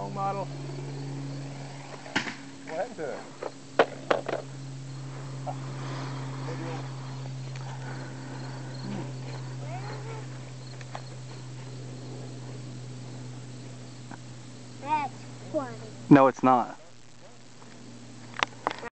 Wrong model. What happened to it? That's funny. No, it's not.